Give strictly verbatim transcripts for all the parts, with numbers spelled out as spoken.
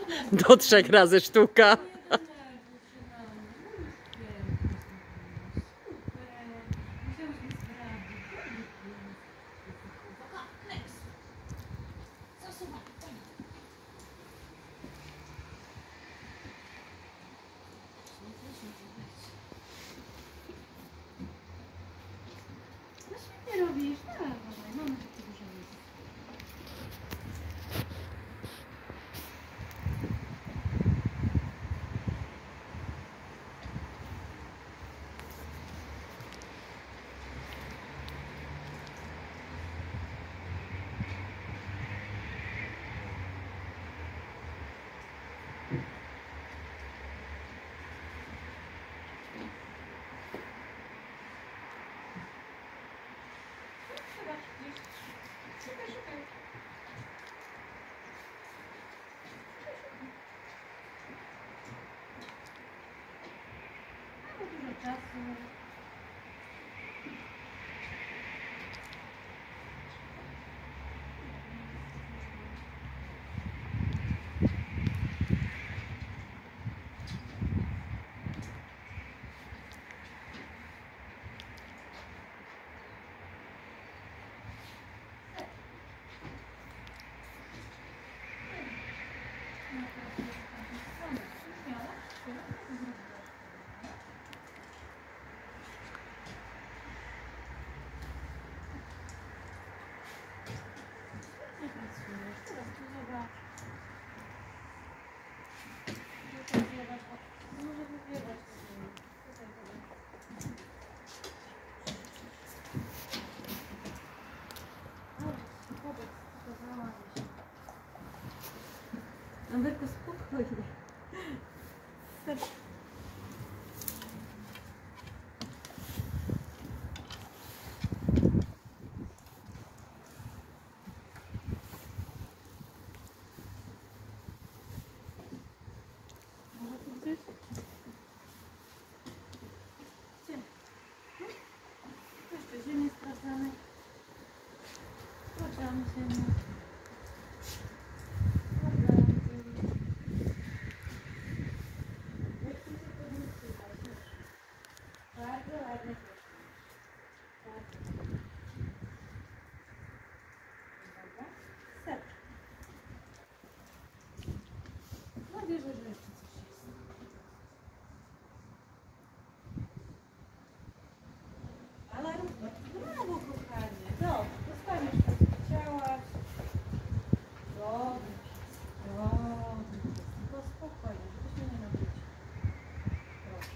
Do trzech razy sztuka. No świetnie robisz, tak, dawaj, mamy takie dużo ludzi. Szukaj, szukaj. Mamy dużo czasu. Amberko, spokojnie. Serce. Może tu gdzieś? Gdzie? No? Jeszcze ziemię sprawdzamy. Sprawdzamy ziemię. Bardzo ładnie. Dobra. Ser. No wierzę, że jeszcze coś jest. Ale brawo, kochanie. Dobrze, dostaniesz to, co chciałaś. Dobrze. Dobrze. Tylko spokojnie, żebyś mnie nie nawrócił. Proszę.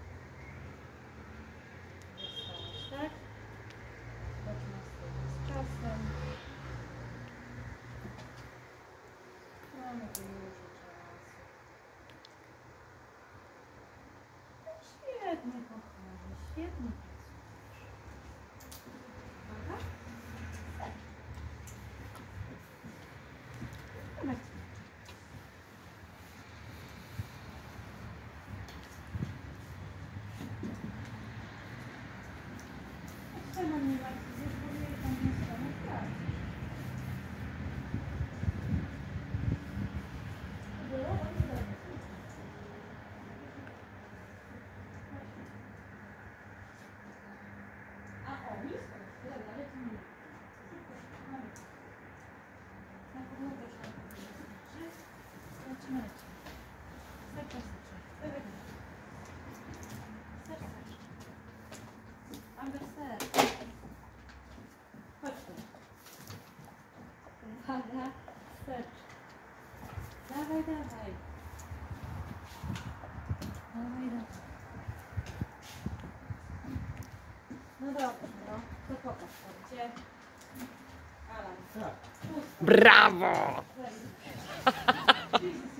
Dostałaś, tak? Chodźmy z czasem. Mamy tu dużo czasu. Świetnie, kochanie, świetnie pracujesz. Uwaga. Dawaj. Trzeba mnie bardzo zespołuje tam nie stronę pracy. Było? A o, blisko. Dobra, ale to nie. Na podłogę trzeba powiedzieć. Zobaczymy. Ser, ser, ser. Ser, ser. Amber, ser. Chodź tu. Uwaga, ser. Dawaj, dawaj. Dawaj, dawaj. No dobrze, no. To pokaż to, gdzie? Alan. Brawo! Very good.